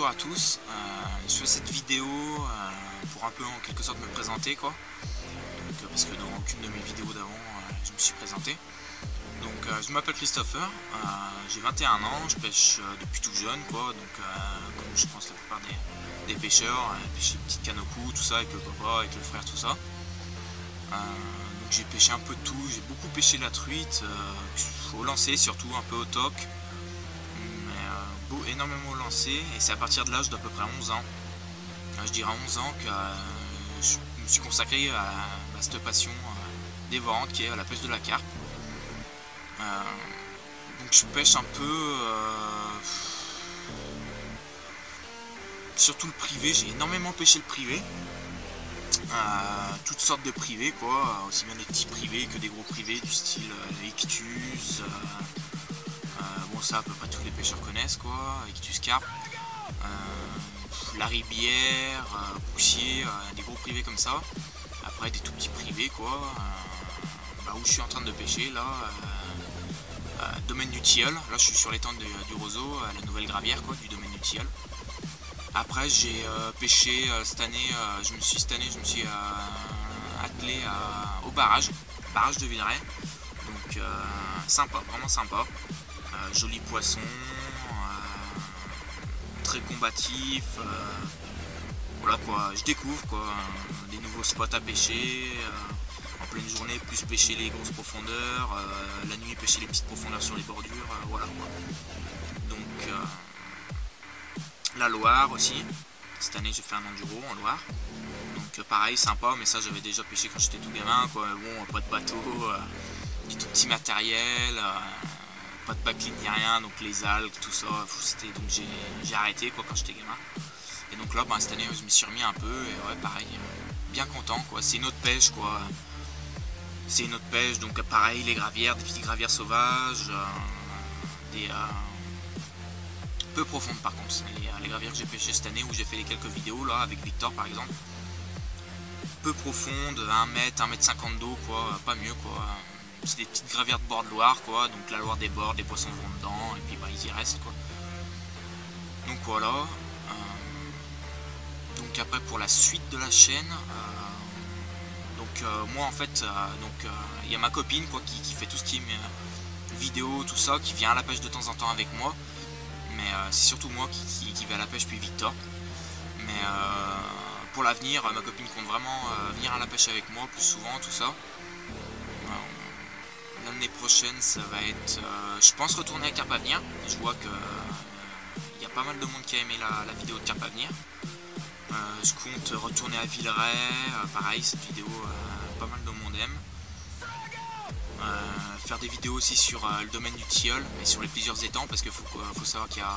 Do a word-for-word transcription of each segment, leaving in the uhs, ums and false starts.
à tous, euh, je fais cette vidéo euh, pour un peu en quelque sorte me présenter quoi. Donc, euh, parce que dans aucune de mes vidéos d'avant euh, je me suis présenté. Donc euh, je m'appelle Christopher, euh, j'ai vingt et un ans, je pêche euh, depuis tout jeune quoi, donc euh, comme je pense la plupart des, des pêcheurs, euh, pêcher des petites cannes au cou, tout ça avec le papa, avec le frère, tout ça. Euh, donc j'ai pêché un peu de tout, j'ai beaucoup pêché la truite, euh, au lancer surtout, un peu au toc. Énormément lancé, et c'est à partir de l'âge d'à peu près onze ans, je dirais onze ans, que euh, je me suis consacré à, à cette passion euh, dévorante qui est la pêche de la carpe. Euh, donc je pêche un peu, euh, surtout le privé, j'ai énormément pêché le privé, euh, toutes sortes de privés quoi, aussi bien des petits privés que des gros privés du style euh, Ictus, euh, bon ça à peu près tous les pêcheurs connaissent quoi, Ictus carpe, euh, la ribière, euh, Bouxier, euh, des gros privés comme ça. Après des tout petits privés quoi, euh, bah, où je suis en train de pêcher là, euh, euh, domaine du Tilleul, là je suis sur l'étang du Roseau, à la nouvelle gravière quoi, du domaine du Tilleul. Après j'ai euh, pêché euh, cette année, euh, je me suis cette année je me suis euh, attelé à, au barrage, barrage de Villeray, donc euh, sympa, vraiment sympa. Euh, joli poisson, euh, très combatif, euh, voilà quoi, je découvre quoi, euh, des nouveaux spots à pêcher, euh, en pleine journée plus pêcher les grosses profondeurs, euh, la nuit pêcher les petites profondeurs sur les bordures, euh, voilà quoi. Donc euh, la Loire aussi, cette année j'ai fait un enduro en Loire, donc euh, pareil sympa, mais ça j'avais déjà pêché quand j'étais tout gamin quoi, bon pas de bateau, euh, du tout petit matériel, euh, pas de backline ni rien, donc les algues, tout ça, c'était, donc j'ai arrêté quoi quand j'étais gamin. Et donc là, bah, cette année, je m'y suis remis un peu, et ouais, pareil, bien content quoi. C'est une autre pêche quoi. C'est une autre pêche, donc pareil, les gravières, des petites gravières sauvages, euh, des euh, peu profondes par contre. Les, les gravières que j'ai pêchées cette année, où j'ai fait les quelques vidéos là avec Victor par exemple, peu profondes, un mètre, un mètre cinquante d'eau quoi, pas mieux quoi. C'est des petites gravières de bord de Loire quoi, donc la Loire déborde, les poissons vont dedans et puis bah ils y restent quoi. Donc voilà. Euh, donc après pour la suite de la chaîne, euh, donc euh, moi en fait, euh, donc il euh, y a ma copine quoi qui, qui fait tout ce qui est euh, vidéo, tout ça, qui vient à la pêche de temps en temps avec moi, mais euh, c'est surtout moi qui, qui, qui vais à la pêche puis Victor. Mais euh, pour l'avenir, ma copine compte vraiment euh, venir à la pêche avec moi plus souvent, tout ça. L'année prochaine ça va être, euh, je pense retourner à Carpe Avenir. Je vois que il euh, y a pas mal de monde qui a aimé la, la vidéo de Carpe Avenir. Euh, je compte retourner à Villeray, euh, pareil cette vidéo euh, pas mal de monde aime. Euh, faire des vidéos aussi sur euh, le domaine du Tilleul et sur les plusieurs étangs, parce qu'il faut, faut savoir qu'il y a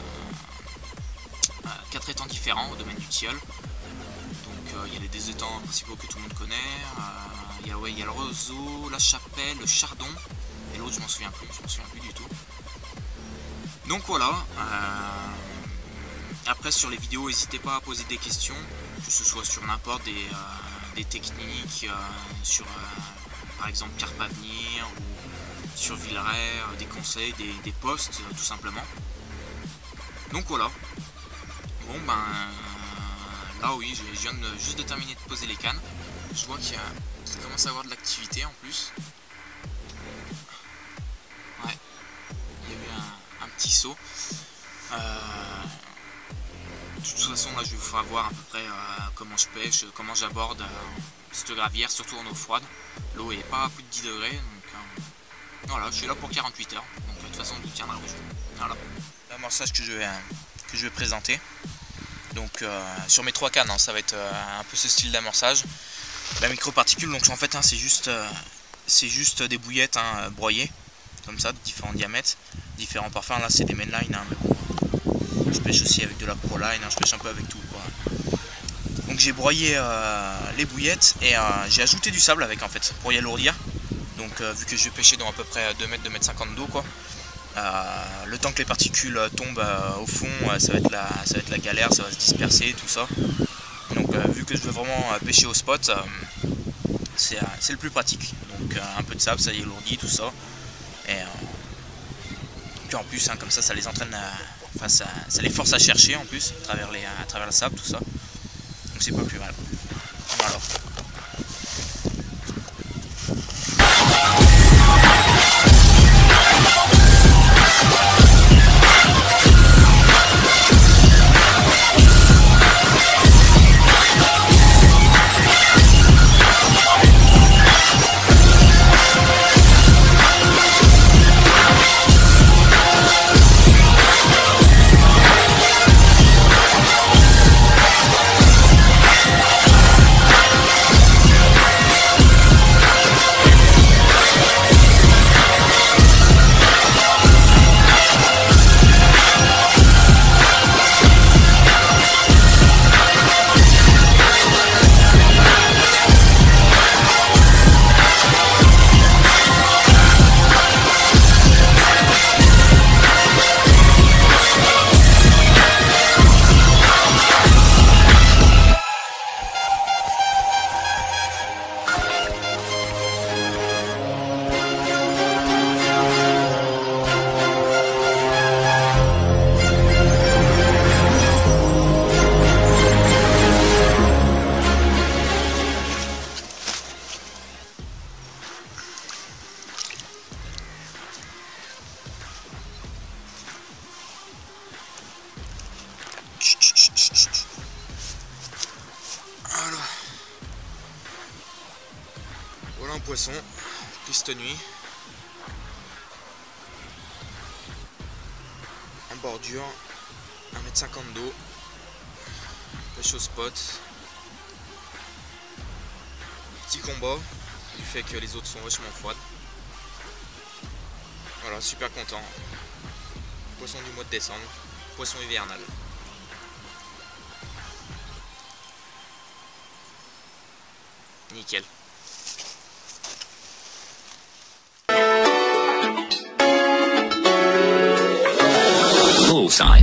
euh, quatre étangs différents au domaine du Tilleul. Donc il euh, y a les deux étangs principaux que tout le monde connaît. Euh, Il y, a, ouais, il y a le Roseau, la Chapelle, le Chardon, et l'autre je m'en souviens plus, je m'en souviens plus du tout. Donc voilà, euh, après sur les vidéos n'hésitez pas à poser des questions, que ce soit sur n'importe des, euh, des techniques, euh, sur euh, par exemple Carpe Avenir, ou sur Villeray, euh, des conseils, des, des posts euh, tout simplement. Donc voilà, bon ben euh, là oui, je viens de, juste de terminer de poser les cannes, je vois qu'il y a... Il commence à avoir de l'activité en plus. Ouais, il y a eu un, un petit saut. Euh, de toute façon, là, je vais vous faire voir à peu près euh, comment je pêche, comment j'aborde euh, cette gravière, surtout en eau froide. L'eau est pas à plus de dix degrés, donc euh, voilà, je suis là pour quarante-huit heures. Donc de toute façon, je vous tiendrai au jeu. Voilà, l'amorçage que je vais que je vais présenter. Donc euh, sur mes trois cannes, hein, ça va être euh, un peu ce style d'amorçage. La microparticule, donc en fait hein, c'est juste, euh, c'est juste des bouillettes hein, broyées, comme ça, de différents diamètres, différents parfums. Là c'est des mainline, hein, mais bon, je pêche aussi avec de la proline, hein, je pêche un peu avec tout quoi. Donc j'ai broyé euh, les bouillettes et euh, j'ai ajouté du sable avec en fait, pour y alourdir. Donc euh, vu que je vais pêcher dans à peu près deux mètres, deux mètres cinquante d'eau quoi. Euh, le temps que les particules tombent euh, au fond, euh, ça, va être la, ça va être la galère, ça va se disperser, tout ça. Donc euh, vu que je veux vraiment euh, pêcher au spot, euh, c'est euh, le plus pratique. Donc euh, un peu de sable, ça y alourdit, tout ça. Et euh, puis en plus, hein, comme ça, ça les entraîne à, Enfin, ça, ça les force à chercher en plus, à travers, les, à travers le sable, tout ça. Donc c'est pas plus mal. Voilà. Voilà. Voilà un poisson pris cette nuit. En bordure, un mètre cinquante d'eau. Pêche au spot. Petit combat, du fait que les autres sont vachement froides. Voilà, super content. Poisson du mois de décembre. Poisson hivernal. Nickel. Bullseye.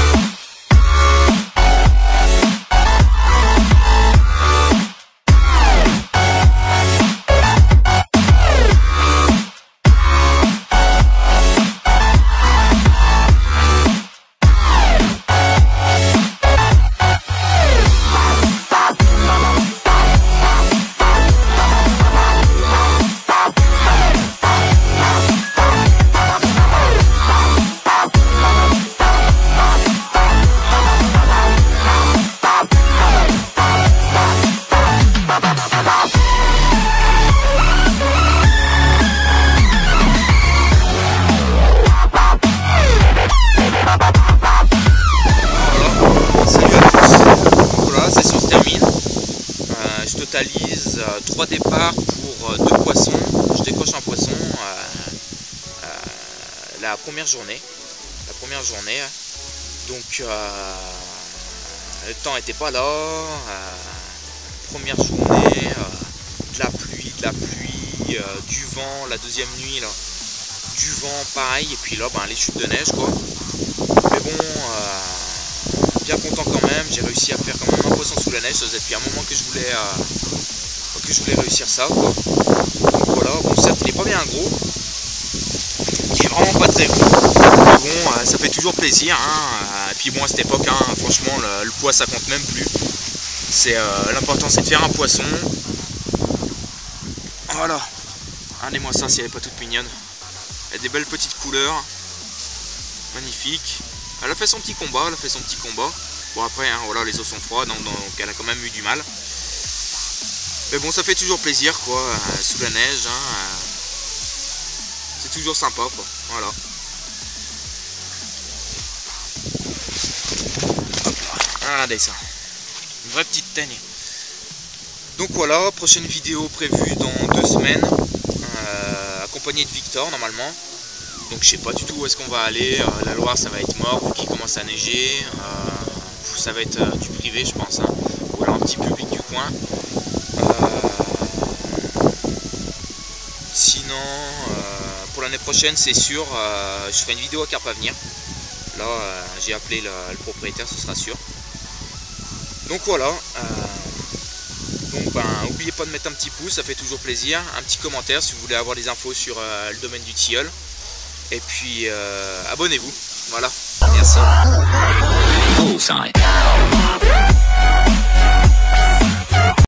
Totalise euh, trois départs pour euh, deux poissons. Je décroche un poisson euh, euh, la première journée. La première journée. Donc euh, le temps n'était pas là. Euh, première journée, euh, de la pluie, de la pluie, euh, du vent. La deuxième nuit, là, du vent, pareil. Et puis là, ben, les chutes de neige, quoi. Mais bon. Euh, bien content quand même, j'ai réussi à faire quand même un poisson sous la neige, ça faisait depuis un moment que je voulais euh, que je voulais réussir ça, quoi. Donc voilà, bon certes il est pas bien gros, il est vraiment pas très gros, mais bon euh, ça fait toujours plaisir, hein. Et puis bon à cette époque, hein, franchement le, le poids ça compte même plus, c'est euh, l'important c'est de faire un poisson. Voilà, regardez-moi ça si elle n'est pas toute mignonne, elle a des belles petites couleurs, magnifique. Elle a fait son petit combat, elle a fait son petit combat. Bon après, hein, voilà, les eaux sont froides, donc, donc elle a quand même eu du mal. Mais bon, ça fait toujours plaisir, quoi, euh, sous la neige. Hein, euh, c'est toujours sympa, quoi. Voilà. Hop là. Regardez ça. Une vraie petite teigne. Donc voilà, prochaine vidéo prévue dans deux semaines. Euh, accompagné de Victor, normalement. Donc je sais pas du tout où est-ce qu'on va aller, euh, la Loire ça va être mort vu qu'il commence à neiger, euh, ça va être euh, du privé je pense, hein. Ou alors un petit public du coin. Euh, sinon euh, pour l'année prochaine c'est sûr, euh, je ferai une vidéo à carpe à venir. Là euh, j'ai appelé le, le propriétaire, ce sera sûr. Donc voilà, euh, donc ben n'oubliez pas de mettre un petit pouce, ça fait toujours plaisir, un petit commentaire si vous voulez avoir des infos sur euh, le domaine du tilleul. Et puis euh, abonnez-vous. Voilà, merci. Bullseye.